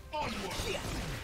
Onward!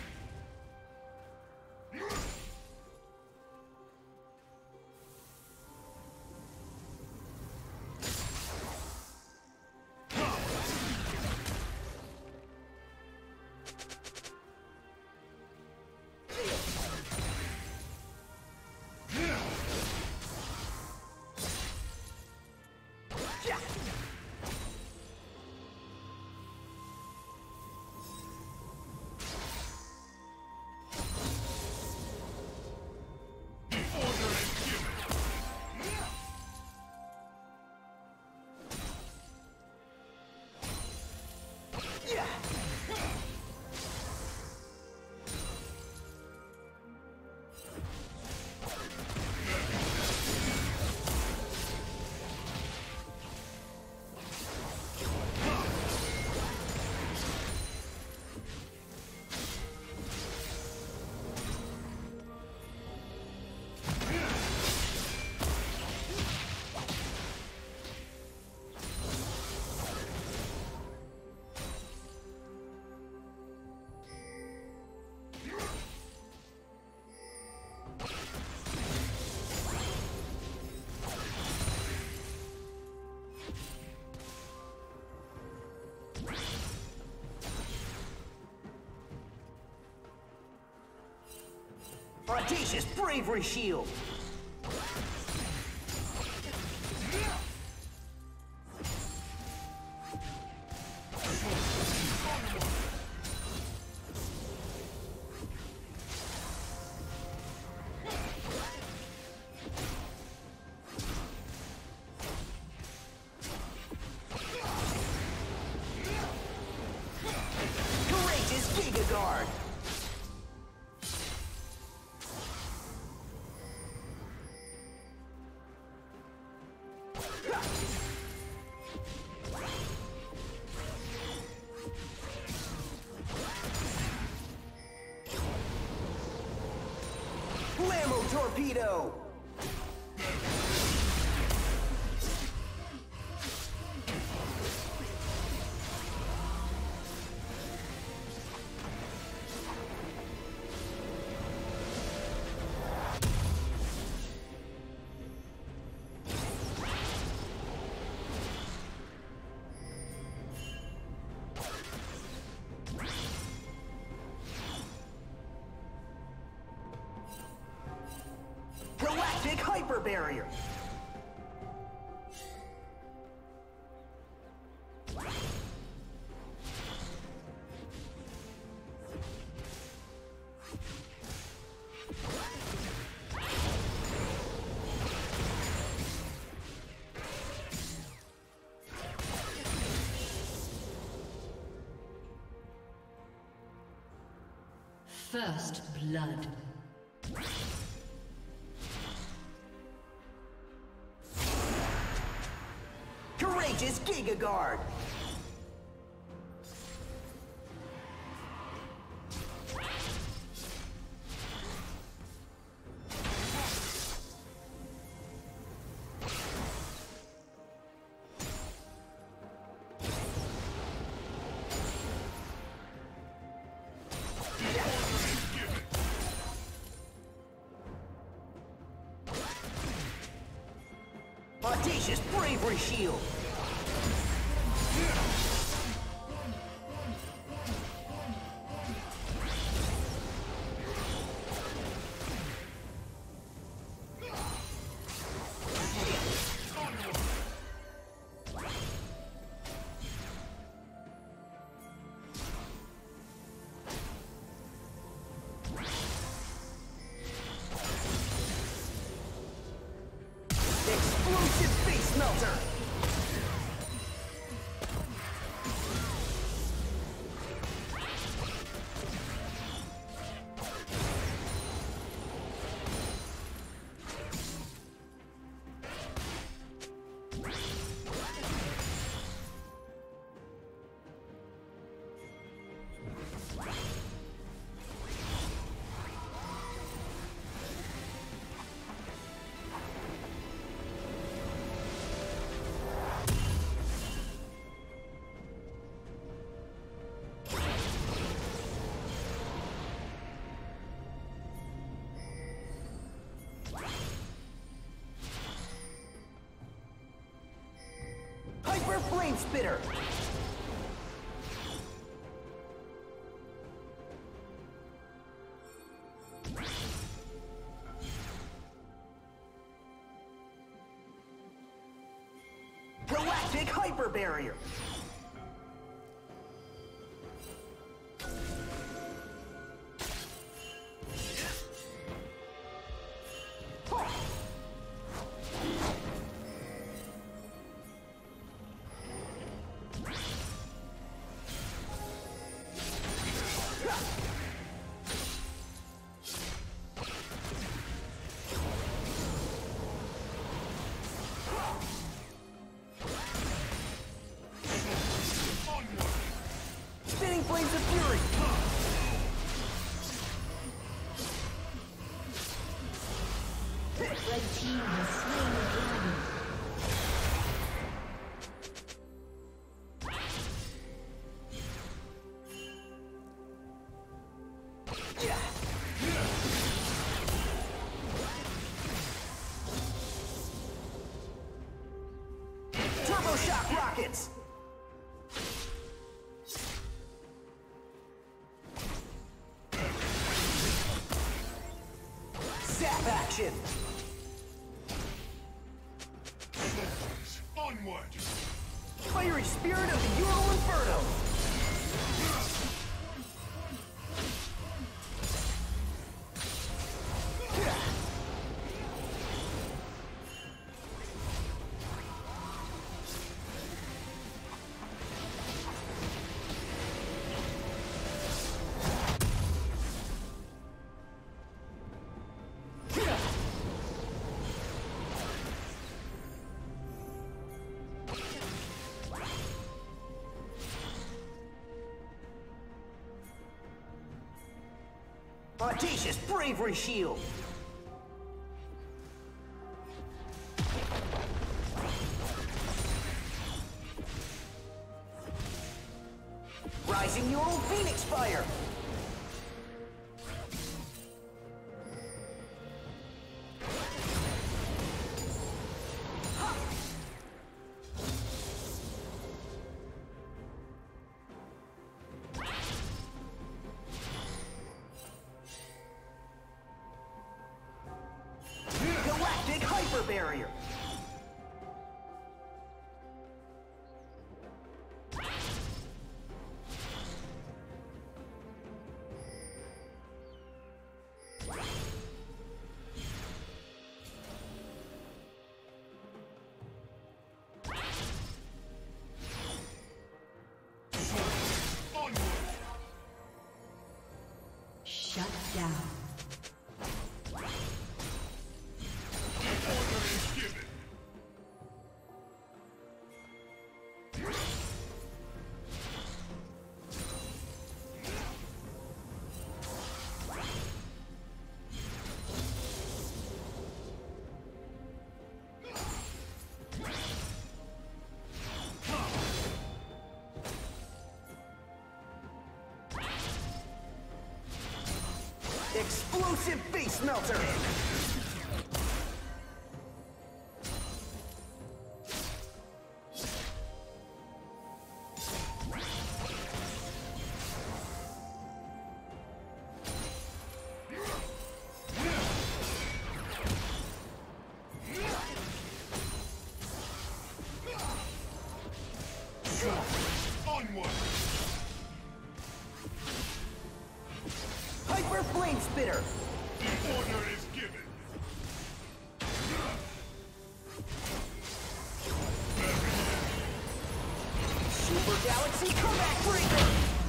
Audacious bravery shield! Courageous Giga Guard! Torpedo! Galactic Hyper Barrier! First blood. Courageous Giga Guard! Audacious bravery shield! Explosive face melter! Flame Spitter! Galactic Hyper Barrier! Flames of Fury! Red team has slain the dragon. Turbo Shock Rockets! Zap action! Onward! Fiery Spirit of the Ural Inferno! Audacious Bravery Shield! Rising Ural Phoenix Fire! Galactic Hyper Barrier! Shut down. Explosive Face Melter! Onward! Hyper Flame Spitter! The order is given! Super Galaxy Comeback Breaker!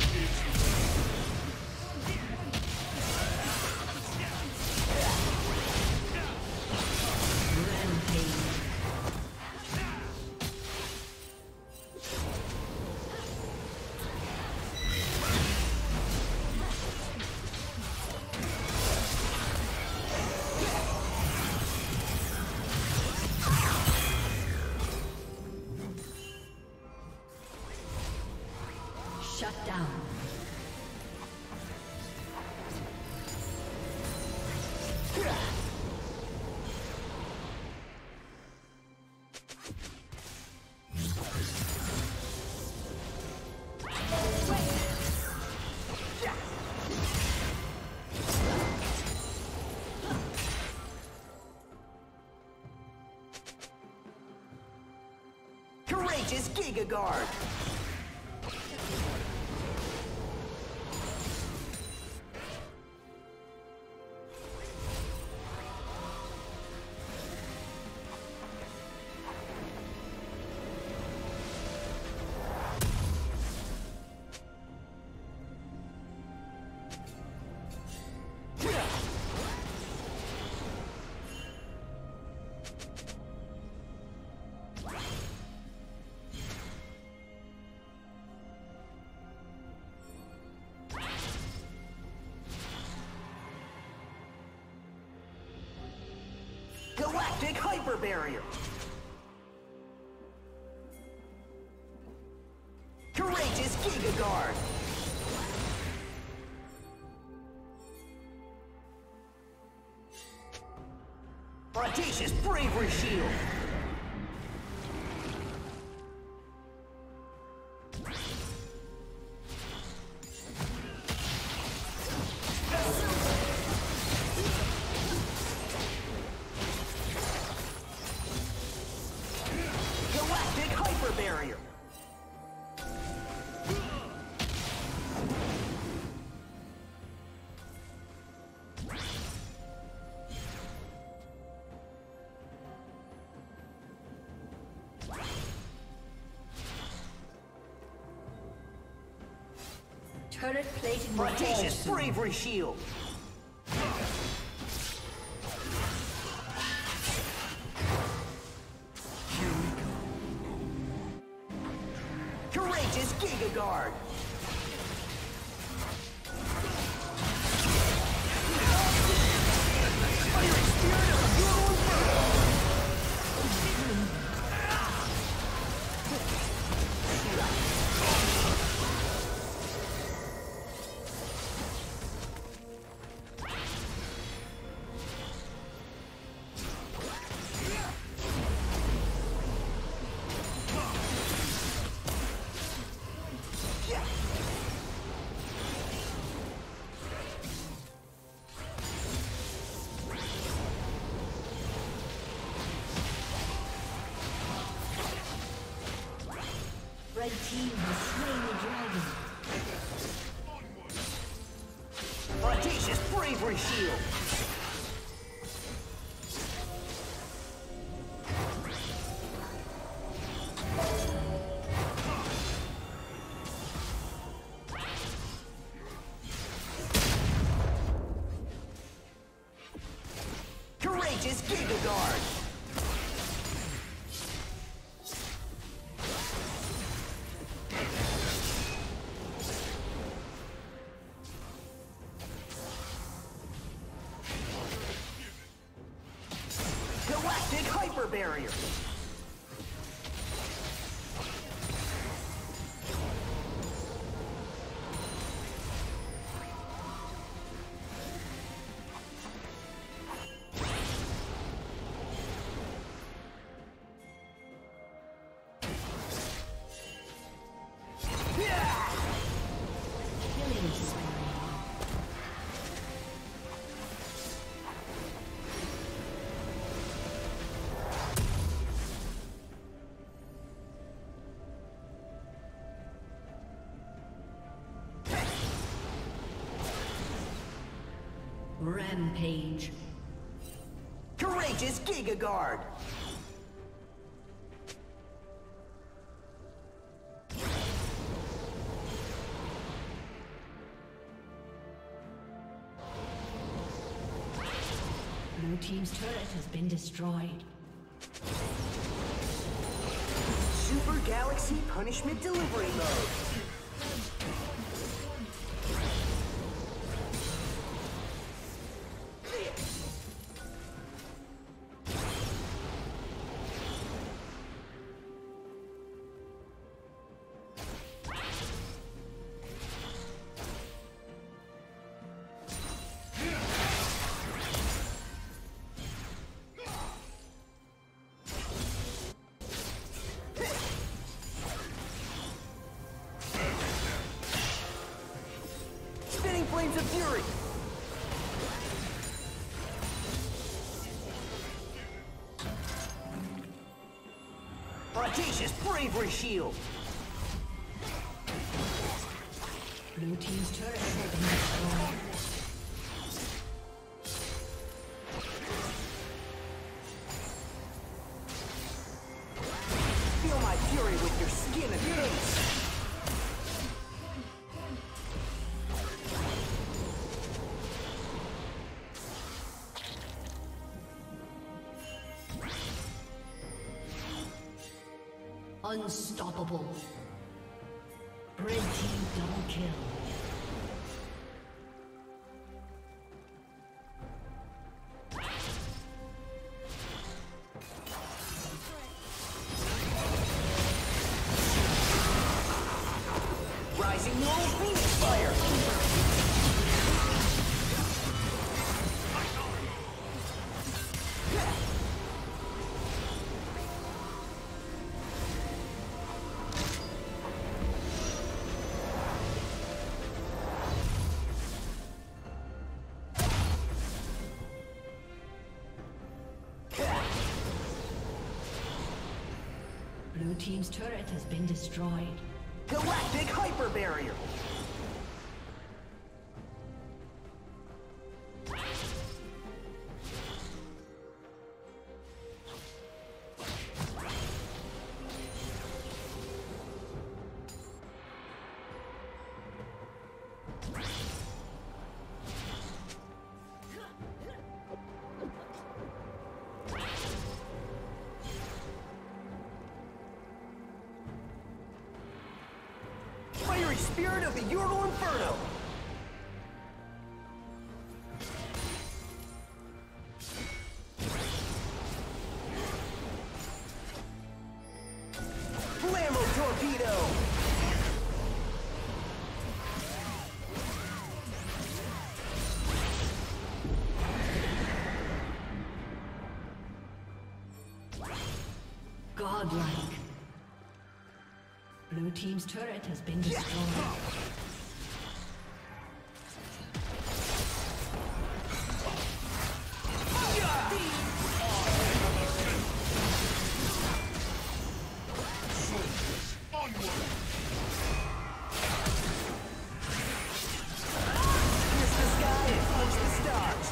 Shut down. Courageous Giga Guard. Galactic Hyper Barrier. Courageous Giga Guard. Audacious Bravery Shield. Galactic Hyper Barrier. Turret plating will Audacious fall soon. Bravery Shield. Courageous Giga Guard. Fiery Spirit of the Brutal Inferno. Red team has slain the dragon. Audacious Bravery Shield. Courageous Giga Guard. Galactic Hyper Barrier. Killing spree. Rampage. Courageous Giga Guard. Blue team's turret has been destroyed. Super Galaxy Punishment Delivery Mode. Flames of Fury! Audacious bravery shield. Blue team's turret has been destroyed. Feel my fury with your skin and face. Unstoppable. Red team double kill. Rising World Phoenix Fire. Blue team's turret has been destroyed. Galactic Hyper Barrier. Fiery Spirit of the Yordle Inferno! Flammo Torpedo! Godlike. Blue team's turret has been destroyed. Pierce the sky and punch the stars!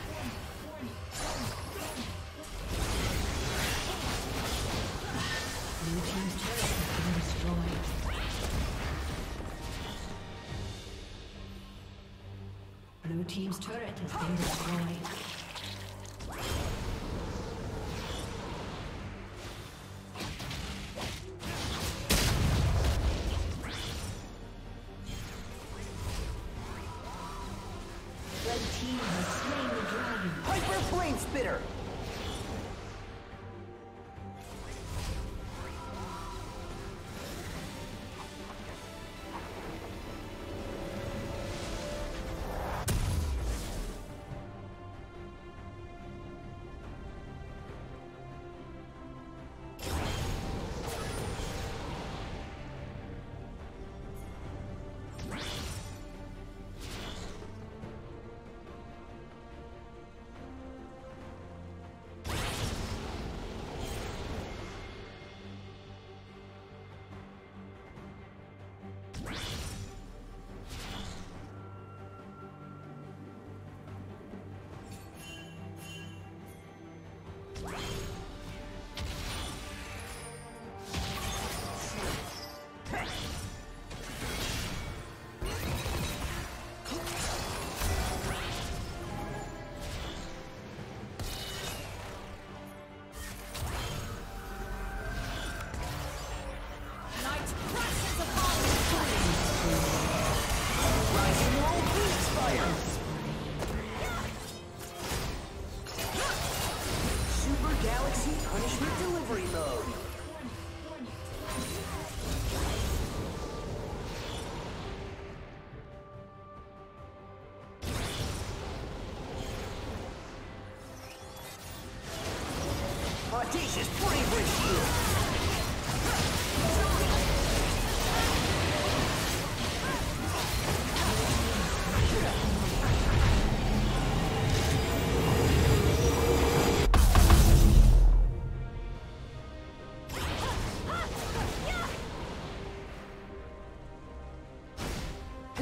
Blue team's turret has been destroyed. Blue team's turret has been destroyed. Red team has slain the dragon. Hyper Flame Spitter!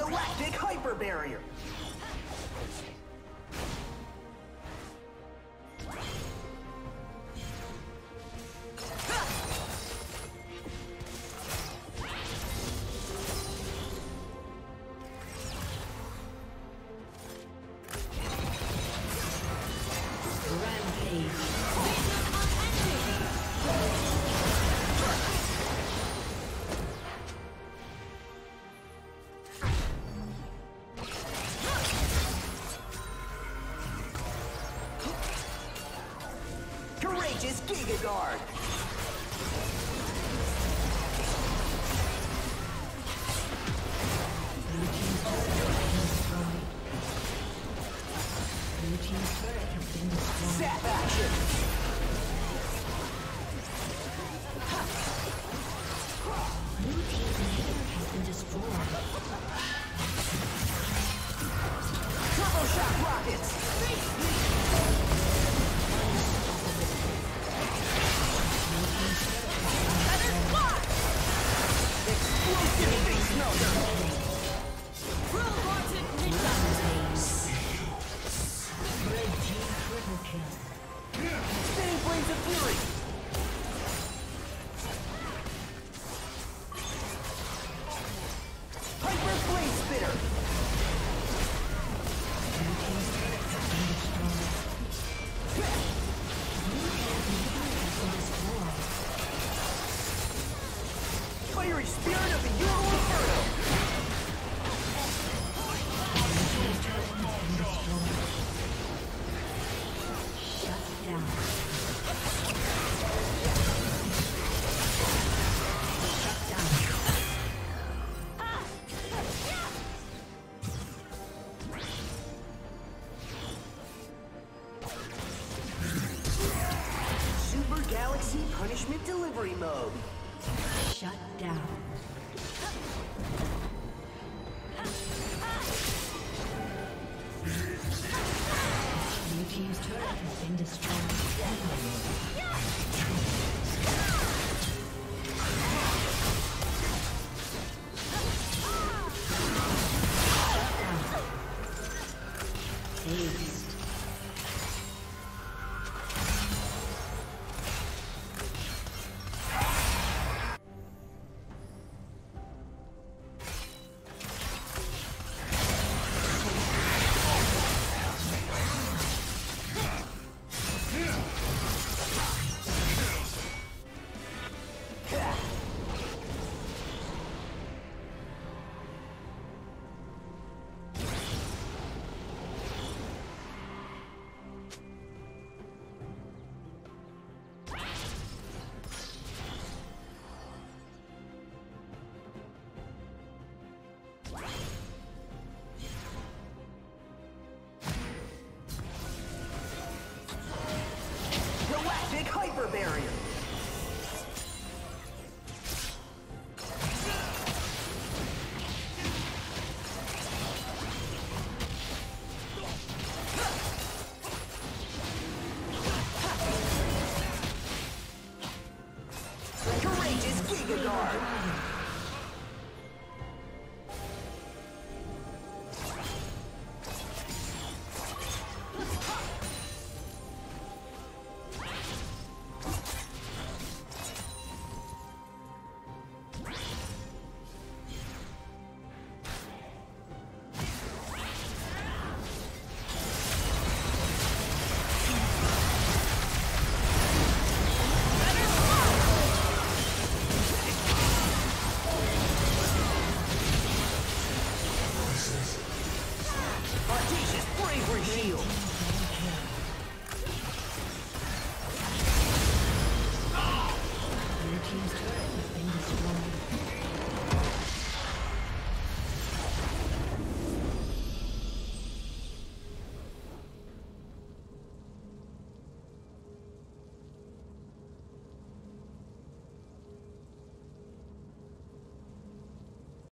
Galactic Hyper Barrier! Courageous Giga Guard! Zap action! Blue team's inhibitor has been destroyed. Turbo Shock Rockets! Explosive Face Melter! Red team triple kill. Spinning Flames of Fury! Hyper Flame Spitter! Blue team's turret has been destroyed. Blue team's inhibitor has been destroyed. Fiery Spirit of the Euro Inferno! Blue team's turret has been destroyed. Shut down. Shut down. Super Galaxy Punishment Delivery Mode! Shut down. Blue team's turret has been destroyed. Aced. Galactic Hyper Barrier! Courageous Giga Guard! Audacious Bravery Shield!